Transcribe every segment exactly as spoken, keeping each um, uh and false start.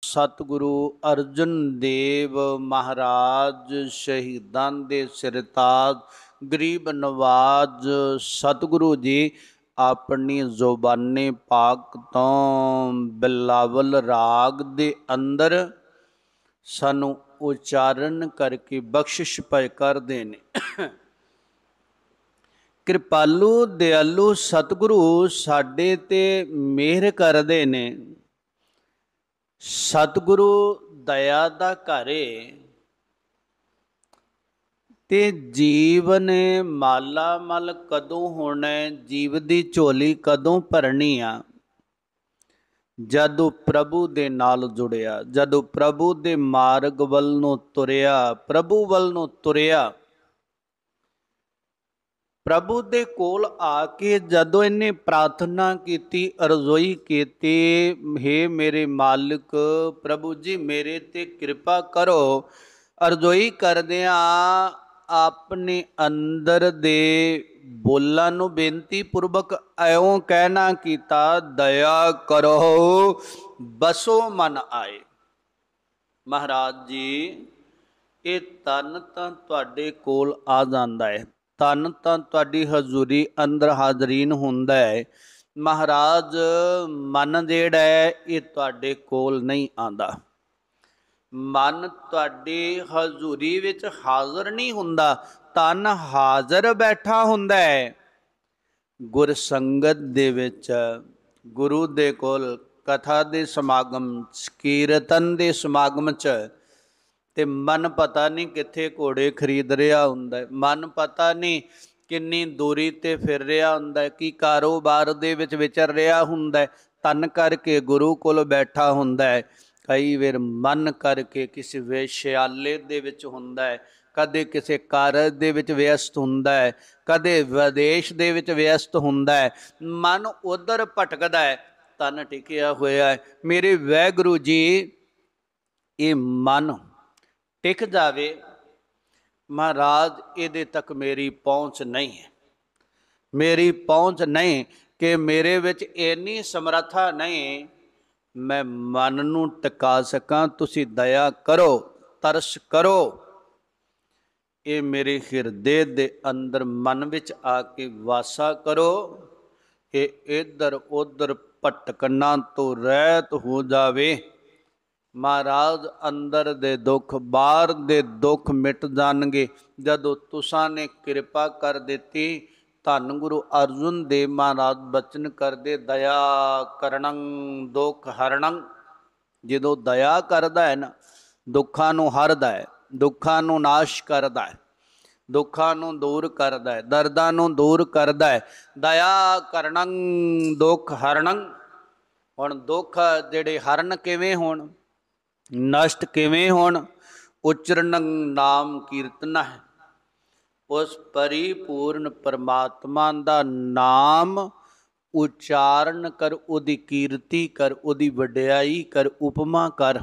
सतगुरु अर्जन देव महाराज शहीदां दे सिरताज गरीब नवाज सतगुरु जी अपनी जुबानी पाक तो बिलावल राग दे अंदर सानू उचारण करके बख्शिश पै करदे ने। कृपालु दयालु सतगुरु साडे ते मेहर करदे ने। सतगुरु दया दा घर ते जीवन माला मल कदों होना, जीव दी झोली कदों भरनी आ? जदों प्रभु दे नाल जुड़िया, जदों प्रभु दे मार्ग वल नूं तुरिया, प्रभु वल नूं तुरिया, प्रभु दे कोल आके जदों इन्हें प्रार्थना कीती, अरज़ोई कीती, हे मेरे मालिक प्रभु जी मेरे ते कृपा करो। अरज़ोई करदियां अपने अंदर दे बोलां नूं बेनती पूर्वक ऐयों कहना कीता, दया करो बसो मन आए। महाराज जी ये तन तां तुहाडे कोल आ जांदा है, तन तां तुहाडी हजूरी अंदर हाजरीन हुंदा है। महाराज मन जिहड़ा है ये तुहाडे कोल नहीं आंदा। मन तुहाडी हजूरी विच हाज़र नहीं हुंदा, तन हाज़र बैठा हुंदा है। गुर संगत दे विच गुरु दे कोल कथा दे समागम कीरतन दे समागम च ते मन पता नहीं कित्थे घोड़े खरीद रहा हुंदा है, मन पता नहीं किन्नी दूरी ते फिर रहा हुंदा है, कि कारोबार दे विच विचर रहा हुंदा है, तन करके गुरु कोल बैठा हुंदा है। कई वेर मन करके किसी वेश्याले दे विच हुंदा है, कदे किसी कारज दे विच व्यस्त हुंदा है, कदे विदेश दे विच व्यस्त हुंदा है, मन उधर भटकदा है, तन टिकिया होया है। मेरे वाहिगुरू जी ये मन टिक जावे, महाराज इहदे तक मेरी पहुँच नहीं है, मेरी पहुँच नहीं कि मेरे विच इन्नी समर्था नहीं मैं मन नूं टिका सकां। तुसी दया करो, तरस करो, ये मेरे हिरदे दे अंदर मन विच आके वासा करो, ये इधर उधर भटकना तो रहत हो जावे। महाराज अंदर दे दुख बाहर दे दुख मिट जाणगे जदों तुसां ने कृपा कर दिती। धन गुरु अर्जुन देव महाराज बचन करदे, दया करणं दुख हरणं। जदों दया करदा है ना, दुखां नूं हरदा है, दुखां नूं नाश करदा है, दुखां नूं दूर करदा है, दर्दां नूं दूर करदा है। दया करणं दुख हरणं। हुण दुख जिहड़े हरण किवें होण, नष्ट किवें होण? उचरणं नाम कीर्तन है। उस परिपूर्ण परमात्मा दा नाम उचारण कर, उदी कीर्ति कर, उदी वडियाई कर, उपमा कर।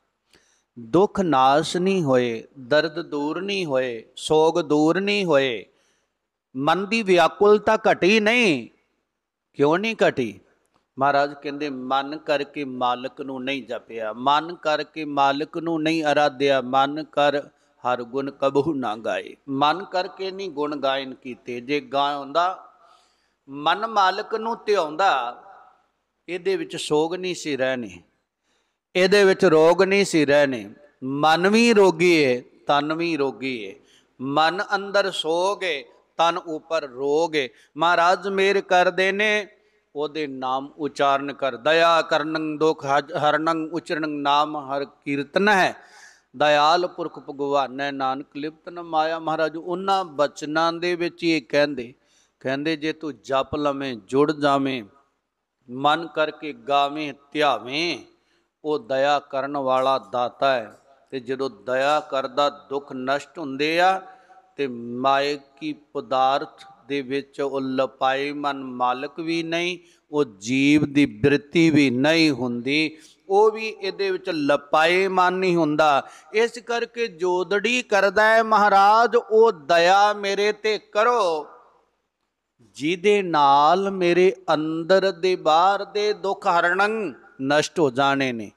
दुख नाश नहीं होए, दर्द दूर नहीं होए, सोग दूर नहीं होए, मन की व्याकुलता घटी नहीं। क्यों नहीं घटी? महाराज कहते मन करके मालिक नूं नहीं जपिया, मन करके मालिक नूं नहीं आराध्या, मन कर हर गुण कबहू ना गाए। मन करके नहीं गुण गायन कीते। जे गाउंदा मन मालिक नूं ध्याउंदा, इहदे विच सोग नहीं सी रहनी, इहदे विच रोग नहीं सी रहने। मन भी रोगी है, तन भी रोगी है। मन अंदर सोग है, तन ऊपर रोग है। महाराज मेर करदे ने, ओदे नाम उचारण कर। दया करनं दुख हरणं उचरणं नाम हर कीर्तन है। दयाल पुरख भगवान है नानक लिप्त न माया। महाराज उन्हां बचनां दे विच ये कहंदे कहंदे जे तू जप लवें जुड़ जावें, मन करके गावें ध्यावें, वो दया करन वाला दाता है। ते जदों दया करदा दुख नष्ट हुंदे आ, ते मायकी पदार्थ दे विच वो लपाए मन मालक भी नहीं, वो जीव दी बिरती भी नहीं हुंदी, वो भी इहदे विच लपाए मन नहीं हुंदा। इस करके जोदड़ी करदा है महाराज, वो दया मेरे ते करो जिहदे नाल मेरे अंदर दे बाहर दे दुख हरणं नष्ट हो जाने ने।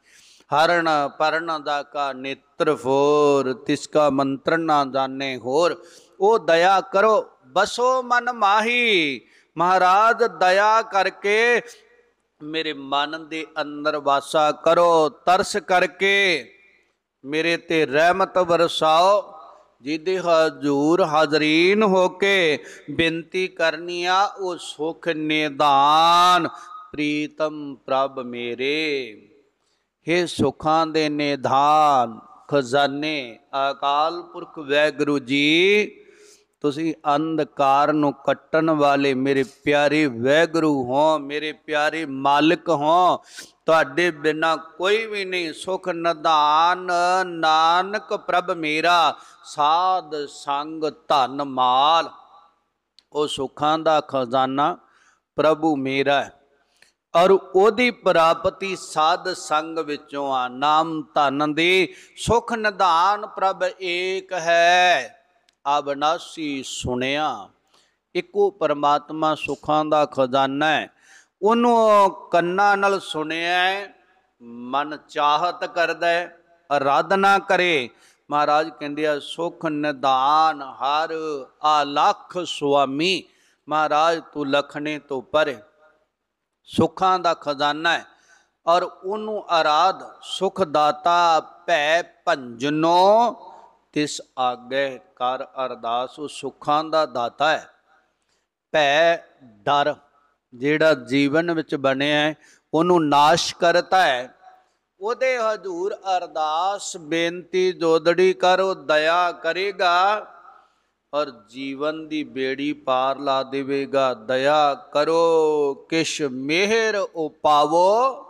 हरण परण दा का नेत्र फोर, तिसका मंत्र ना जाने होर। ओ दया करो बसो मन माही। महाराज दया करके मेरे मन दे अंदर वासा करो, तरस करके मेरे ते रहमत बरसाओ। जिदे हजूर हाजरीन होके बेनती करनी आ, ओ सुख निदान प्रीतम प्रभ मेरे। हे सुखां दे निधान खजाने अकाल पुरख वैगुरु जी, तुसी अंधकार नूं कट्टण वाले मेरे प्यारे वैगुरु हो, मेरे प्यारे मालिक हो। तुहाडे बिना कोई भी नहीं। सुख निधान नानक प्रभ मेरा, साध संग धन माल। ओ सुखां दा खजाना प्रभु मेरा है, और ओदी प्राप्ति साध संग विचों आ। नाम धन दे सुख निधान प्रभ एक है, अविनाशी सुनिया। इको परमात्मा सुखां दा खजाना है, उन्हों कन्ना नाल सुनिया, मन चाहत करदा है, आराधना करे। महाराज कहंदे आ सुख निधान हर अलख स्वामी। महाराज तू लखने तो परे सुखां दा खजाना है, और उन्हों आराध सुख दाता भै भंजनो तिस आगे कर अरदास। सुखां दा दाता है, भै डर जिहड़ा जीवन विच बनिया है उन्हों नाश करता है। ਉਹਦੇ हजूर अरदास बेनती जोदड़ी करो, दया करेगा और जीवन दी बेड़ी पार ला देवेगा। दया करो किश मेहर उपावो,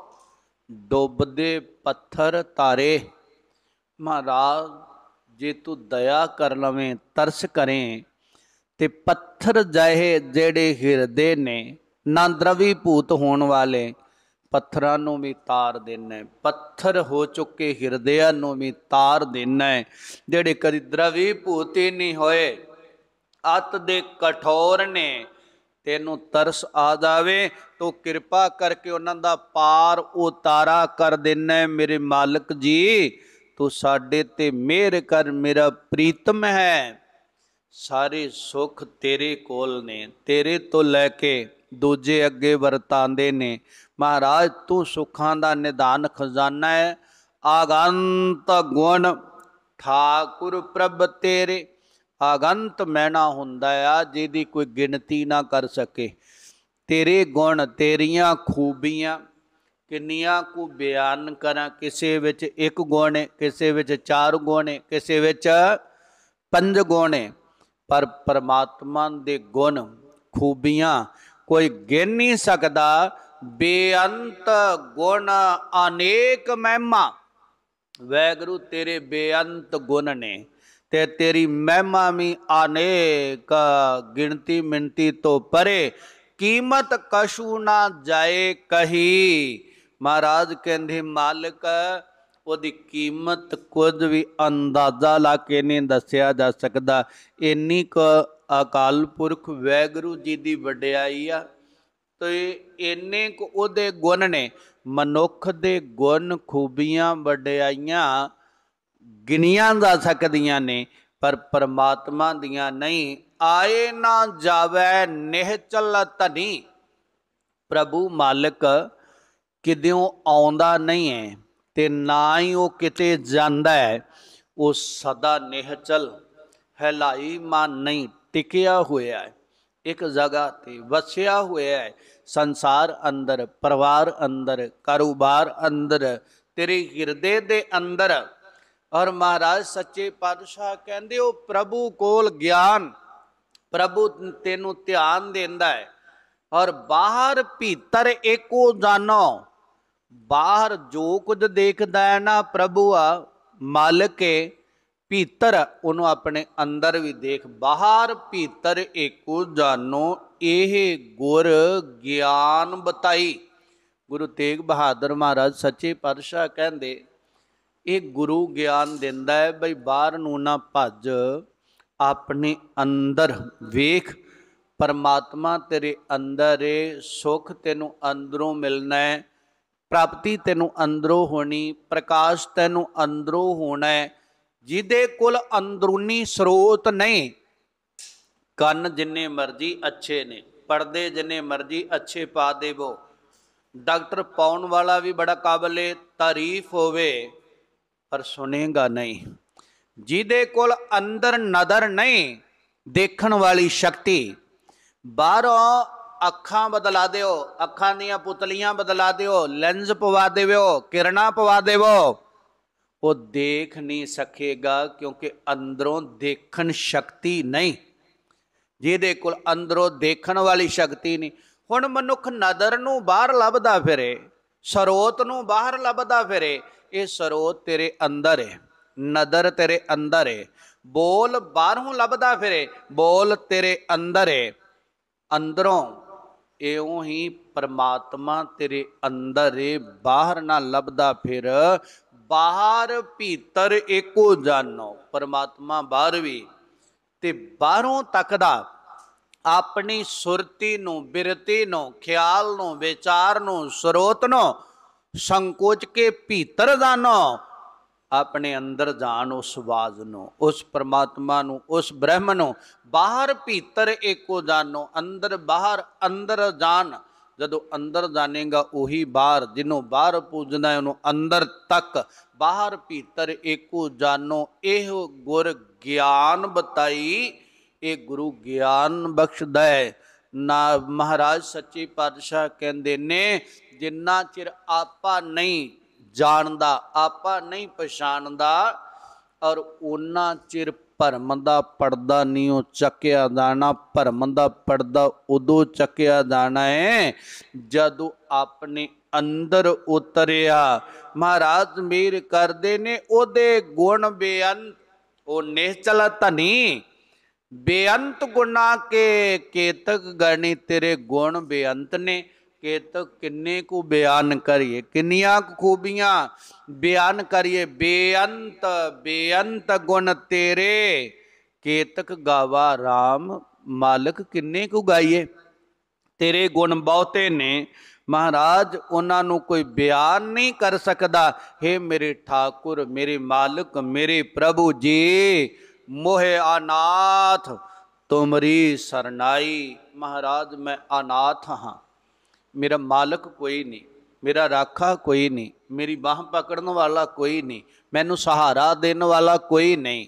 डुबदे पत्थर तारे। महाराज जे तू दया कर लवें, तरस करें, ते पत्थर जाहे जेड़े हिरदे ने ना द्रवीभूत होने वाले, पत्थरां नूं भी तार देना है। पत्थर हो चुके हिरदियां नूं भी तार देना है। जेड़े कदी द्रवीभूत ही नहीं होए, अत दे कठोर ने, तेनों तरस आ जावे तो कृपा करके उन्हां दा पार उतारा कर देना है। मेरे मालिक जी तू साडे ते मेहर कर, मेरा प्रीतम है। सारे सुख तेरे कोल ने, तेरे तो लैके दूजे अगे वरतांदे ने। महाराज तू सुखां दा निधान खजाना है, आगंत गुण ठाकुर प्रभ तेरे। आगंत मैना हुंदा आ जिहदी कोई गिनती ना कर सके। तेरे गुण तेरियां खूबियां किन्नियां को बयान करा। किसे विच एक गुण है, किसे विच चार गुण है, किसे विच पंज गुण है, पर परमात्मा दे गुण खूबियां कोई गिन नहीं सकदा। बेअंत गुण अनेक महिमा, वैगुरु तेरे बेअंत गुण ने, ते तेरी महिमा भी अनेक, गिनती मिनती तो परे, कीमत कशु ना जाए कही। महाराज कहंदे मालिक ओदी कीमत कुछ भी अंदाजा ला के नहीं दसिया जा सकता। इन्नी क अकाल पुरख वैगुरु जी की वडियाई आ। तो इन्ने को उहदे गुण ने, मनुख दे गुण खूबियां वडियाइयां गिनिया जा सकदियां ने, पर परमात्मा दियां नहीं। आए ना जावै निहचल धनी, प्रभु मालिक किद्यों आउंदा नहीं है ते ना ही वो किते जांदा है। वो सदा निहचल हिलाई मान नहीं, टिकिया होया है, एक जगह ते वसिया हुआ है। संसार अंदर, परिवार अंदर, कारोबार अंदर, तेरे हिरदे दे अंदर। और महाराज सच्चे पातशाह कहंदे ओ प्रभु कोल ज्ञान, प्रभु तेनू ध्यान देंदा है। और बाहर भीतर एको जानो। बाहर जो कुछ देखदा है ना प्रभु आ मालिक के, भीतर उन्हों अपने अंदर भी देख। बाहर भीतर एको जानो, यह गुर ज्ञान बताई। गुरु तेग बहादुर महाराज सच्चे पातशाह कहंदे ये गुरु ज्ञान दिंदा है बई बाहर नूं ना भज, अपने अंदर वेख। परमात्मा तेरे अंदर है, सुख तेनों अंदरों मिलना है। ਪ੍ਰਾਪਤੀ ਤੈਨੂੰ ਅੰਦਰੋਂ ਹੋਣੀ, ਪ੍ਰਕਾਸ਼ ਤੈਨੂੰ ਅੰਦਰੋਂ ਹੋਣਾ ਹੈ। ਜਿਹਦੇ ਕੋਲ ਅੰਦਰੂਨੀ ਸਰੋਤ ਨਹੀਂ, ਕੰਨ ਜਿੰਨੇ ਮਰਜ਼ੀ ਅੱਛੇ ਨੇ, ਪਰਦੇ ਜਿੰਨੇ ਮਰਜ਼ੀ ਅੱਛੇ ਪਾ ਦੇਵੋ, ਡਾਕਟਰ ਪਾਉਣ ਵਾਲਾ ਵੀ ਬੜਾ ਕਾਬਲੇ ਤਾਰੀਫ ਹੋਵੇ, ਪਰ ਸੁਣੇਗਾ ਨਹੀਂ। ਜਿਹਦੇ ਕੋਲ ਅੰਦਰ ਨਦਰ ਨਹੀਂ, ਦੇਖਣ ਵਾਲੀ ਸ਼ਕਤੀ, ਬਾਹਰੋਂ ਅੱਖਾਂ ਬਦਲਾ ਦਿਓ, ਅੱਖਾਂ ਦੀਆਂ ਪੁਤਲੀਆਂ ਬਦਲਾ ਦਿਓ, ਲੈਂਸ ਪਵਾ ਦੇਵੋ, ਕਿਰਨਾਂ ਪਵਾ ਦੇਵੋ, ਉਹ ਦੇਖ ਨਹੀਂ ਸਕੇਗਾ, ਕਿਉਂਕਿ ਅੰਦਰੋਂ ਦੇਖਣ ਸ਼ਕਤੀ ਨਹੀਂ। ਜਿਹਦੇ ਕੋਲ ਅੰਦਰੋਂ ਦੇਖਣ ਵਾਲੀ ਸ਼ਕਤੀ ਨਹੀਂ। ਹੁਣ ਮਨੁੱਖ ਨਦਰ ਨੂੰ ਬਾਹਰ ਲੱਭਦਾ ਫਿਰੇ, ਸਰੋਤ ਨੂੰ ਬਾਹਰ ਲੱਭਦਾ ਫਿਰੇ, ਇਹ ਸਰੋਤ ਤੇਰੇ ਅੰਦਰ ਹੈ, ਨਦਰ ਤੇਰੇ ਅੰਦਰ ਹੈ। ਬੋਲ ਬਾਹਰੋਂ ਲੱਭਦਾ ਫਿਰੇ, ਬੋਲ ਤੇਰੇ ਅੰਦਰ ਹੈ। ਅੰਦਰੋਂ ਇਉਂ ਹੀ ਪਰਮਾਤਮਾ ਤੇਰੇ ਅੰਦਰ ਏ, ਬਾਹਰ ਨਾ ਲੱਭਦਾ ਫਿਰ। ਬਾਹਰ ਭੀਤਰ ਏਕੋ ਜਾਨੋ, ਪਰਮਾਤਮਾ ਬਾਹਰ ਵੀ ਤੇ ਬਾਹਰੋਂ ਤੱਕਦਾ। ਆਪਣੀ ਸੁਰਤੀ ਨੂੰ, ਬਿਰਤੀ ਨੂੰ, ਖਿਆਲ ਨੂੰ, ਵਿਚਾਰ ਨੂੰ, ਸਰੋਤ ਨੂੰ ਸੰਕੋਚ ਕੇ ਭੀਤਰ ਜਾਣੋ, ਆਪਣੇ ਅੰਦਰ ਜਾਣ ਉਸ ਆਵਾਜ਼ ਨੂੰ, ਉਸ ਪਰਮਾਤਮਾ ਨੂੰ, ਉਸ ਬ੍ਰਹਮ ਨੂੰ। ਬਾਹਰ ਭੀਤਰ ਏਕੋ ਜਾਨੋ, ਅੰਦਰ ਬਾਹਰ, ਅੰਦਰ ਜਾਣ। ਜਦੋਂ ਅੰਦਰ ਜਾਣੇਗਾ ਉਹੀ ਬਾਹਰ, ਜਿਹਨੂੰ ਬਾਹਰ ਪੂਜਦਾ ਉਹਨੂੰ ਅੰਦਰ ਤੱਕ। ਬਾਹਰ ਭੀਤਰ ਏਕੋ ਜਾਨੋ, ਇਹ ਗੁਰ ਗਿਆਨ ਬਤਾਈ, ਇਹ ਗੁਰੂ ਗਿਆਨ ਬਖਸ਼ਦਾ ਹੈ। ਨਾ ਮਹਾਰਾਜ ਸੱਚੇ ਪਾਤਸ਼ਾਹ ਕਹਿੰਦੇ ਨੇ, ਜਿੰਨਾ ਚਿਰ ਆਪਾ ਨਹੀਂ ਜਾਣਦਾ, ਆਪਾ ਨਹੀਂ ਪਛਾਣਦਾ, ਔਰ ਉਹਨਾਂ ਚਿਰ ਭਰਮ ਦਾ ਪਰਦਾ ਨਹੀਂ ਉਹ ਚੱਕਿਆ ਜਾਣਾ। ਭਰਮ ਦਾ ਪਰਦਾ ਉਦੋਂ ਚੱਕਿਆ ਜਾਣਾ ਹੈ ਜਦੋਂ ਆਪਣੇ ਅੰਦਰ ਉਤਰਿਆ। ਮਹਾਰਾਜ ਮੇਰ ਕਰਦੇ ਨੇ, ਉਹਦੇ ਗੁਣ ਬੇਅੰਤ, ਉਹ ਨਿਸ਼ਚਲ ਧਨੀ, ਬੇਅੰਤ ਗੁਣਾ ਕੇ ਕੇਤਕ ਗਣੀ। ਤੇਰੇ ਗੁਣ ਬੇਅੰਤ ਨੇ, ਕੇਤਕ ਕਿੰਨੇ ਕੁ ਬਿਆਨ ਕਰੀਏ, ਕਿੰਨੀਆਂ ਕੁ ਖੂਬੀਆਂ ਬਿਆਨ ਕਰੀਏ। ਬੇਅੰਤ ਬੇਅੰਤ ਗੁਣ ਤੇਰੇ, ਕੇਤਕ ਗਾਵਾ ਰਾਮ। ਮਾਲਕ ਕਿੰਨੇ ਕੁ ਗਾਈਏ, ਤੇਰੇ ਗੁਣ ਬਹੁਤੇ ਨੇ ਮਹਾਰਾਜ, ਉਹਨਾਂ ਨੂੰ ਕੋਈ ਬਿਆਨ ਨਹੀਂ ਕਰ ਸਕਦਾ। ਹੇ ਮੇਰੇ ਠਾਕੁਰ, ਮੇਰੇ ਮਾਲਕ, ਮੇਰੇ ਪ੍ਰਭੂ ਜੀ, ਮੋਹਿ ਅਨਾਥ ਤੁਮਰੀ ਸਰਨਾਈ। ਮਹਾਰਾਜ ਮੈਂ ਅਨਾਥ ਹਾਂ, ਮੇਰਾ ਮਾਲਕ ਕੋਈ ਨਹੀਂ, ਮੇਰਾ ਰਾਖਾ ਕੋਈ ਨਹੀਂ, ਮੇਰੀ ਬਾਹ ਪਕੜਨ ਵਾਲਾ ਕੋਈ ਨਹੀਂ, ਮੈਨੂੰ ਸਹਾਰਾ ਦੇਣ ਵਾਲਾ ਕੋਈ ਨਹੀਂ,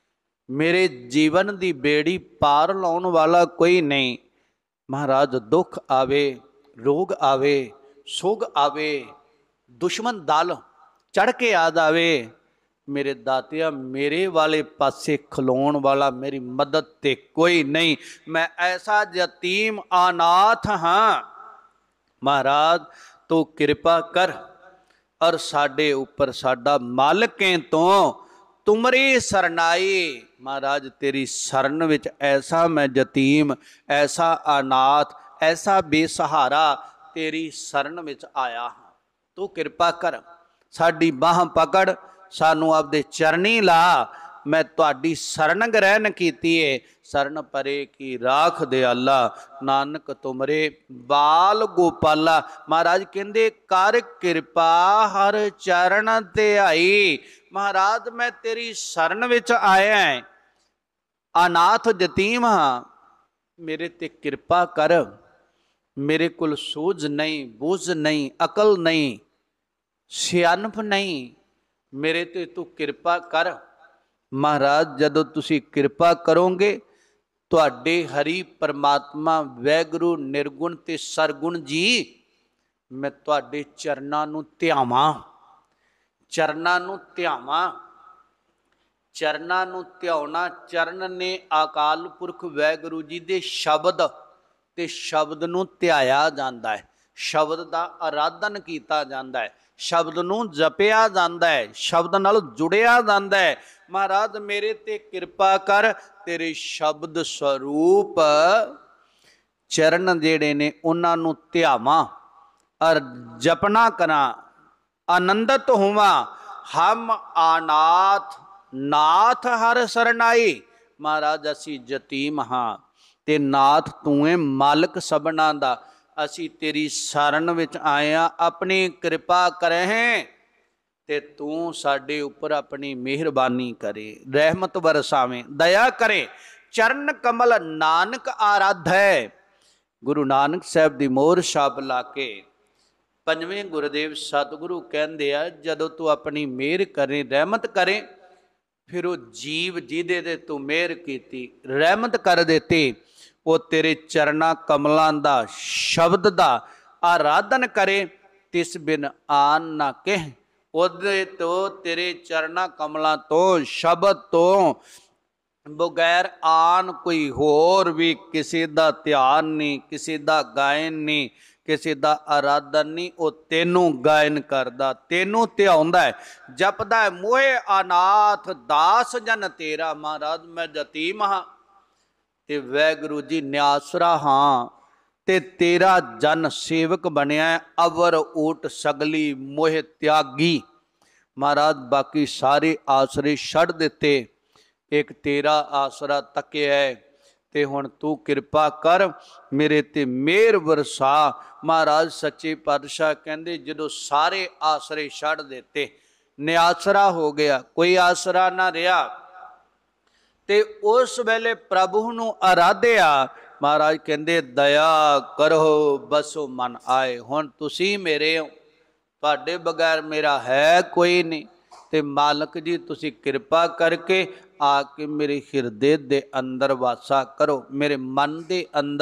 ਮੇਰੇ ਜੀਵਨ ਦੀ ਬੇੜੀ ਪਾਰ ਲਾਉਣ ਵਾਲਾ ਕੋਈ ਨਹੀਂ। ਮਹਾਰਾਜ ਦੁੱਖ ਆਵੇ, ਰੋਗ ਆਵੇ, ਸੁਗ ਆਵੇ, ਦੁਸ਼ਮਣ ਦਲ ਚੜ ਕੇ ਆ ਜਾਵੇ, ਮੇਰੇ ਦਾਤਿਆ ਮੇਰੇ ਵਾਲੇ ਪਾਸੇ ਖਲੋਣ ਵਾਲਾ, ਮੇਰੀ ਮਦਦ ਤੇ ਕੋਈ ਨਹੀਂ। ਮੈਂ ਐਸਾ ਯਤੀਮ ਅਨਾਥ ਹਾਂ। ਮਹਾਰਾਜ ਤੂੰ ਕਿਰਪਾ ਕਰ, ਔਰ ਸਾਡੇ ਉੱਪਰ ਸਾਡਾ ਮਾਲਕ ਹੈ ਤੂੰ, ਤੁਮਰੀ ਸਰਨਾਈ। ਮਹਾਰਾਜ ਤੇਰੀ ਸ਼ਰਨ ਵਿੱਚ ਐਸਾ ਮੈਂ ਯਤੀਮ, ਐਸਾ ਅਨਾਥ, ਐਸਾ ਬੇਸਹਾਰਾ ਤੇਰੀ ਸ਼ਰਨ ਵਿੱਚ ਆਇਆ ਹਾਂ। ਤੂੰ ਕਿਰਪਾ ਕਰ, ਸਾਡੀ ਬਾਹ ਪਕੜ, ਸਾਨੂੰ ਆਪਦੇ ਚਰਨੀ ਲਾ। ਮੈਂ ਤੁਹਾਡੀ ਸ਼ਰਨ ਗ੍ਰਹਿਣ ਕੀਤੀ ਏ, ਸ਼ਰਨ ਪਰੇ ਕੀ ਰਾਖ ਦਿਆਲਾ, ਨਾਨਕ ਤੁਮਰੇ ਬਾਲ ਗੋਪਾਲਾ। ਮਹਾਰਾਜ ਕਹਿੰਦੇ ਕਰ ਕਿਰਪਾ ਹਰ ਚਰਨ ਤੇ ਆਈ। ਮਹਾਰਾਜ ਮੈਂ ਤੇਰੀ ਸ਼ਰਨ ਵਿੱਚ ਆਇਆ ਹੈ, ਅਨਾਥ ਯਤੀਮ ਹਾਂ, ਮੇਰੇ ਤੇ ਕਿਰਪਾ ਕਰ। ਮੇਰੇ ਕੋਲ ਸੂਝ ਨਹੀਂ, ਬੁੱਝ ਨਹੀਂ, ਅਕਲ ਨਹੀਂ, ਸਿਆਣਪ ਨਹੀਂ, ਮੇਰੇ ਤੇ ਤੂੰ ਕਿਰਪਾ ਕਰ। ਮਹਾਰਾਜ ਜਦੋਂ ਤੁਸੀਂ ਕਿਰਪਾ ਕਰੋਗੇ, ਤੁਹਾਡੇ ਹਰੀ ਪਰਮਾਤਮਾ ਵੈਗੁਰੂ ਨਿਰਗੁਣ ਤੇ ਸਰਗੁਣ ਜੀ, ਮੈਂ ਤੁਹਾਡੇ ਚਰਨਾਂ ਨੂੰ ਧਿਆਵਾਂ, ਚਰਨਾਂ ਨੂੰ ਧਿਆਵਾਂ। ਚਰਨਾਂ ਨੂੰ ਧਿਆਉਣਾ, ਚਰਨ ਨੇ ਅਕਾਲ ਪੁਰਖ ਵੈਗੁਰੂ ਜੀ ਦੇ ਸ਼ਬਦ ਤੇ ਸ਼ਬਦ ਨੂੰ ਧਿਆਇਆ ਜਾਂਦਾ ਹੈ, ਸ਼ਬਦ ਦਾ ਆਰਾਧਨ ਕੀਤਾ ਜਾਂਦਾ ਹੈ, ਸ਼ਬਦ ਨੂੰ ਜਪਿਆ ਜਾਂਦਾ ਹੈ, ਸ਼ਬਦ ਨਾਲ ਜੁੜਿਆ ਜਾਂਦਾ ਹੈ। ਮਹਾਰਾਜ ਮੇਰੇ ਤੇ ਕਿਰਪਾ ਕਰ, ਤੇਰੇ ਸ਼ਬਦ ਸਰੂਪ ਚਰਨ ਜਿਹੜੇ ਨੇ ਉਹਨਾਂ ਨੂੰ ਧਿਆਵਾਂ ਔਰ ਜਪਨਾ ਕਰਾਂ, ਆਨੰਦਿਤ ਹੋਵਾਂ। ਹਮ ਅਨਾਥ ਨਾਥ ਹਰ ਸਰਨਾਈ। ਮਹਾਰਾਜ ਅਸੀਂ ਯਤੀਮ ਹਾਂ ਤੇ ਨਾਥ ਤੂੰ ਹੈ ਮਾਲਕ ਸਭਨਾਂ ਦਾ। ਅਸੀਂ ਤੇਰੀ ਸ਼ਰਨ ਵਿੱਚ ਆਏ ਆ, ਆਪਣੀ ਕਿਰਪਾ ਕਰਹਿ ਤੇ ਤੂੰ ਸਾਡੇ ਉੱਪਰ ਆਪਣੀ ਮਿਹਰਬਾਨੀ ਕਰੇ, ਰਹਿਮਤ ਵਰਸਾਵੇਂ, ਦਇਆ ਕਰੇ। ਚਰਨ ਕਮਲ ਨਾਨਕ ਆਰਾਧੈ। ਗੁਰੂ ਨਾਨਕ ਸਾਹਿਬ ਦੀ ਮੋਹਰ ਛਾਪ ਲਾ ਕੇ ਪੰਜਵੇਂ ਗੁਰਦੇਵ ਸਤਿਗੁਰੂ ਕਹਿੰਦੇ ਆ, ਜਦੋਂ ਤੂੰ ਆਪਣੀ ਮਿਹਰ ਕਰੇ, ਰਹਿਮਤ ਕਰੇ, ਫਿਰ ਉਹ ਜੀਵ ਜਿਹਦੇ ਤੇ ਤੂੰ ਮਿਹਰ ਕੀਤੀ, ਰਹਿਮਤ ਕਰ ਦਿੱਤੀ, ਉਹ ਤੇਰੇ ਚਰਨਾਂ ਕਮਲਾਂ ਦਾ, ਸ਼ਬਦ ਦਾ ਆਰਾਧਨ ਕਰੇ। ਤਿਸ ਬਿਨ ਆਨ ਨਾ ਕਹਿ, ਉਹਦੇ ਤੋਂ, ਤੇਰੇ ਚਰਨਾਂ ਕਮਲਾਂ ਤੋਂ, ਸ਼ਬਦ ਤੋਂ ਬਗੈਰ ਆਨ ਕੋਈ ਹੋਰ ਵੀ ਕਿਸੇ ਦਾ ਧਿਆਨ ਨਹੀਂ, ਕਿਸੇ ਦਾ ਗਾਇਨ ਨਹੀਂ, ਕਿਸੇ ਦਾ ਆਰਾਧਨ ਨਹੀਂ। ਉਹ ਤੈਨੂੰ ਗਾਇਨ ਕਰਦਾ, ਤੈਨੂੰ ਧਿਆਉਂਦਾ ਹੈ, ਜਪਦਾ ਹੈ, ਮੋਹਿ ਅਨਾਥ ਦਾਸ ਜਨ ਤੇਰਾ। ਮਹਾਰਾਜ ਮੈਂ ਯਤੀਮ ਹਾਂ ਤੇ ਵਾਹਿਗੁਰੂ ਜੀ ਨਿਆਸਰਾ ਹਾਂ, ਤੇ ਤੇਰਾ ਜਨ ਸੇਵਕ ਬਣਿਆ, ਅਵਰ ਊਟ ਸਗਲੀ ਮੋਹਿ ਤਿਆਗੀ। ਮਹਾਰਾਜ ਬਾਕੀ ਸਾਰੇ ਆਸਰੇ ਛੱਡ ਦਿੱਤੇ, ਇੱਕ ਤੇਰਾ ਆਸਰਾ ਤੱਕਿਆ, ਤੇ ਹੁਣ ਤੂੰ ਕਿਰਪਾ ਕਰ ਮੇਰੇ ਤੇ ਮਿਹਰ ਵਰਸਾ। ਮਹਾਰਾਜ ਸੱਚੇ ਪਾਤਸ਼ਾਹ ਕਹਿੰਦੇ, ਜਦੋਂ ਸਾਰੇ ਆਸਰੇ ਛੱਡ ਦਿੱਤੇ, ਨਿਆਸਰਾ ਹੋ ਗਿਆ, ਕੋਈ ਆਸਰਾ ਨਾ ਰਿਹਾ, ਤੇ ਉਸ ਵੇਲੇ ਪ੍ਰਭੂ ਨੂੰ ਆਰਾਧਿਆ। ਮਹਾਰਾਜ ਕਹਿੰਦੇ, ਦਇਆ ਕਰੋ ਬਸੋ ਮਨ ਆਏ। ਹੁਣ ਤੁਸੀਂ ਮੇਰੇ ਹੋ, ਤੁਹਾਡੇ ਬਗੈਰ ਮੇਰਾ ਹੈ ਕੋਈ ਨਹੀਂ, ਤੇ ਮਾਲਕ ਜੀ ਤੁਸੀਂ ਕਿਰਪਾ ਕਰਕੇ ਆ ਕੇ ਮੇਰੇ ਹਿਰਦੇ ਦੇ ਅੰਦਰ ਵਾਸਾ ਕਰੋ, ਮੇਰੇ ਮਨ ਦੇ ਅੰਦਰ